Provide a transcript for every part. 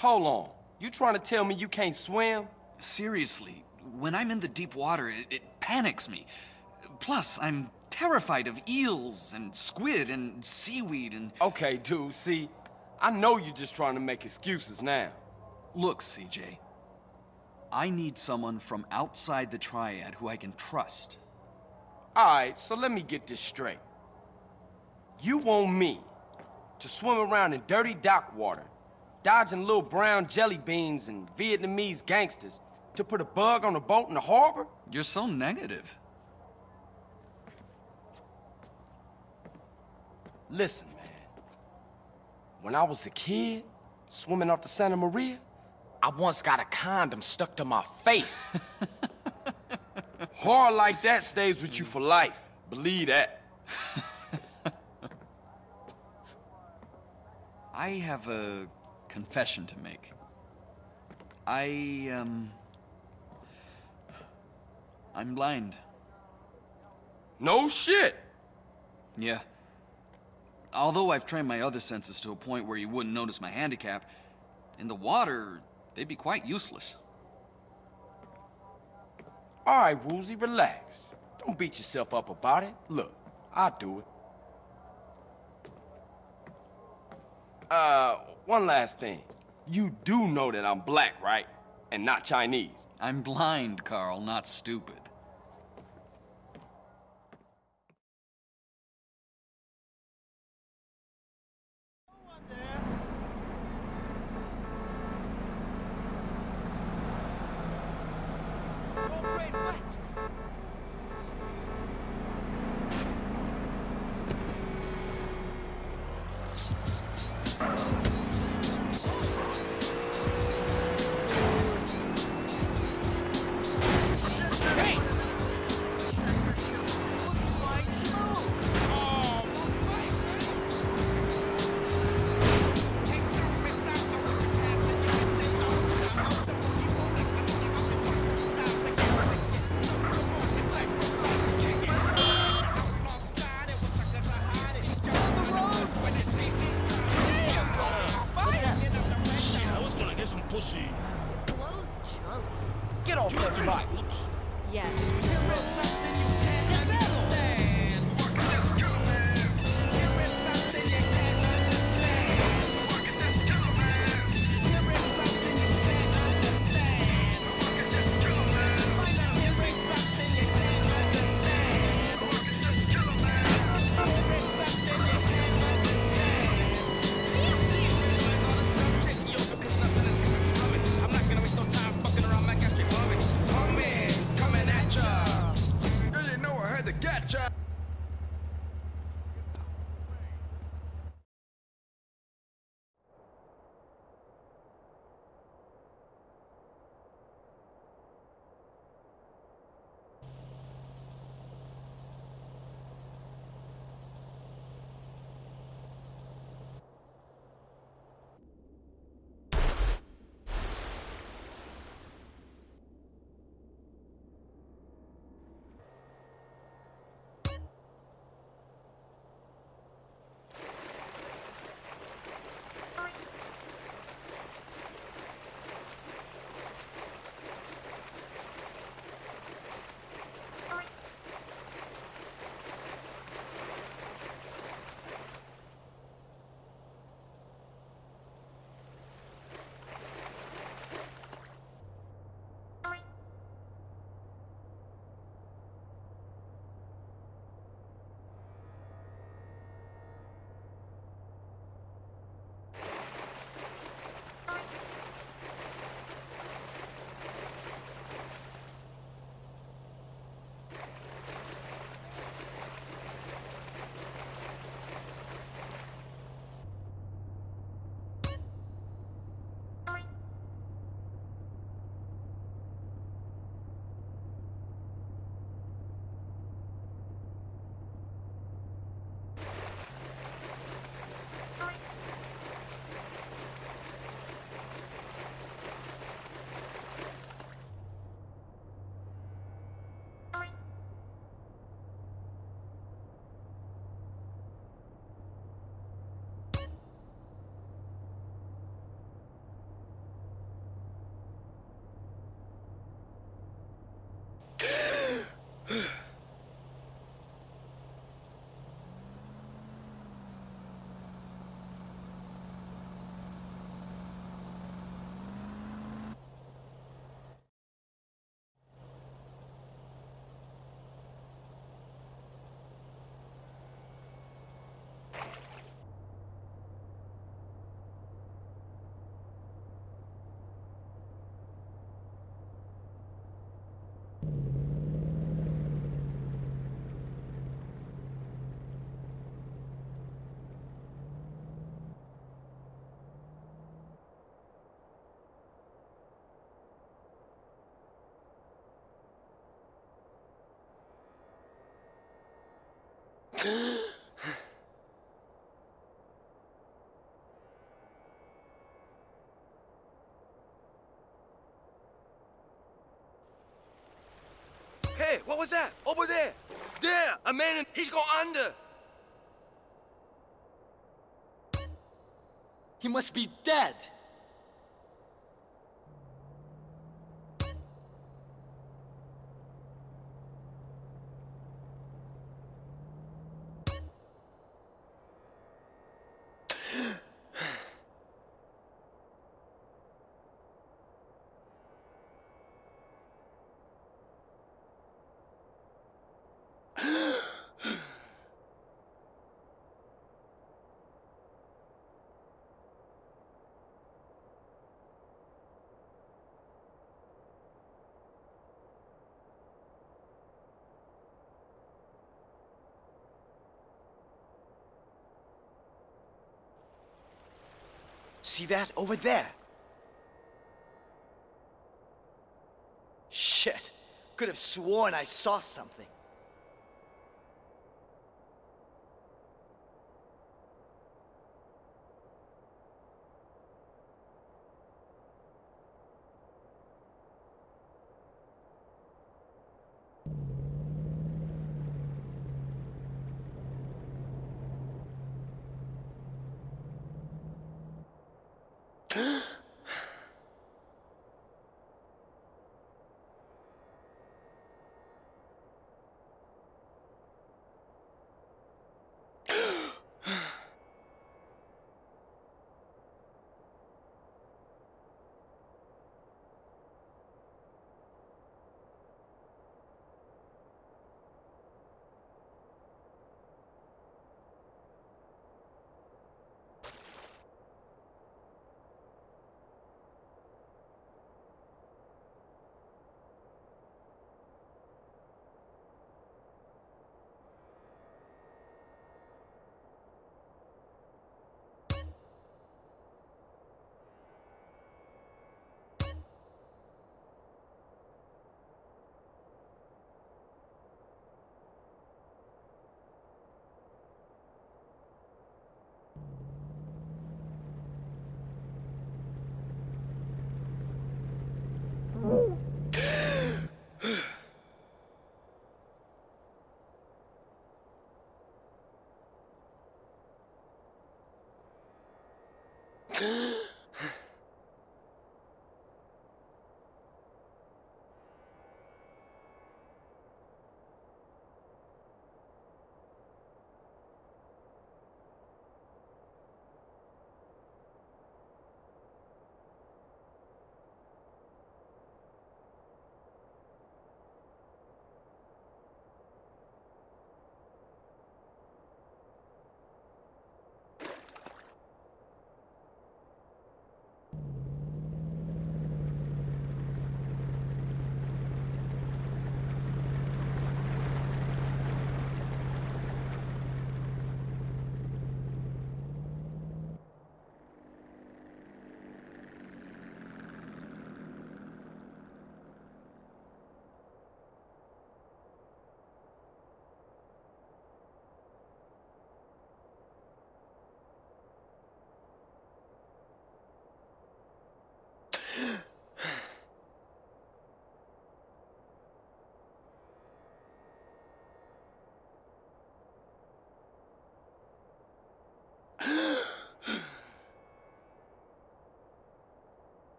Hold on. You trying to tell me you can't swim? Seriously, when I'm in the deep water, it panics me. Plus, I'm terrified of eels and squid and seaweed and... Okay, dude, see, I know you're just trying to make excuses now. Look, CJ, I need someone from outside the Triad who I can trust. All right, so let me get this straight. You want me to swim around in dirty dock water, dodging little brown jelly beans and Vietnamese gangsters, to put a bug on a boat in the harbor? You're so negative. Listen, man. When I was a kid, swimming off the Santa Maria, I once got a condom stuck to my face. Horror like that stays with you for life. Believe that. I have a confession to make. I'm blind. No shit. Yeah. Although I've trained my other senses to a point where you wouldn't notice my handicap, in the water, they'd be quite useless. All right, Woozie, relax. Don't beat yourself up about it. Look, I'll do it. One last thing. You do know that I'm black, right? And not Chinese. I'm blind, Carl, not stupid. Hey! Hey, what was that? Over there! There! A man in... He's going under! He must be dead. See that over there? Shit. Could have sworn I saw something.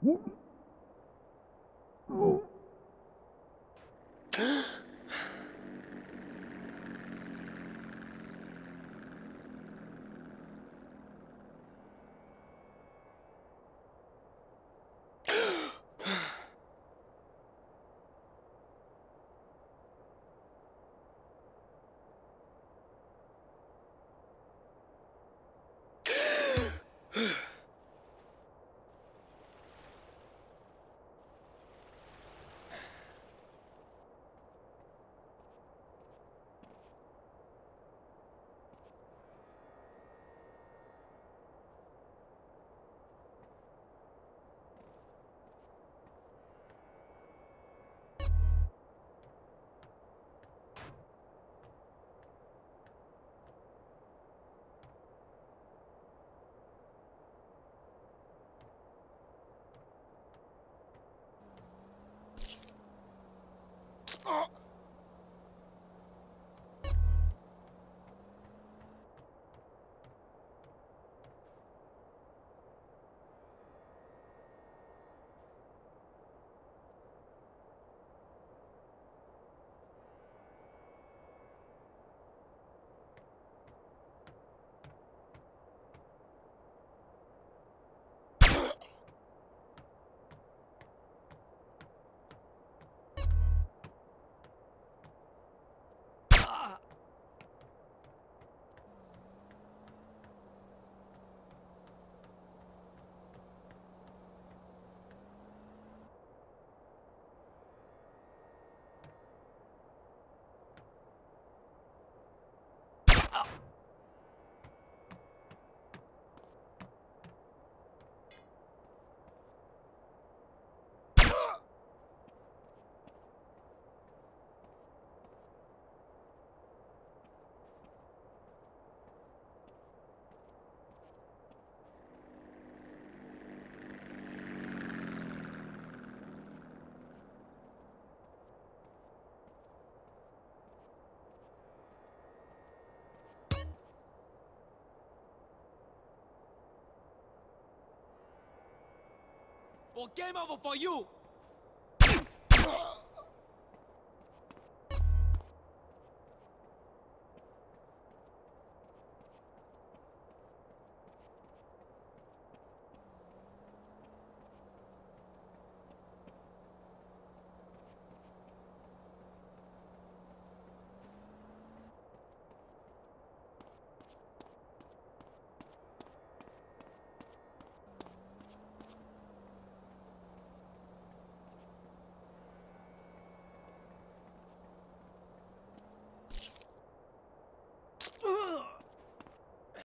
Well, game over for you!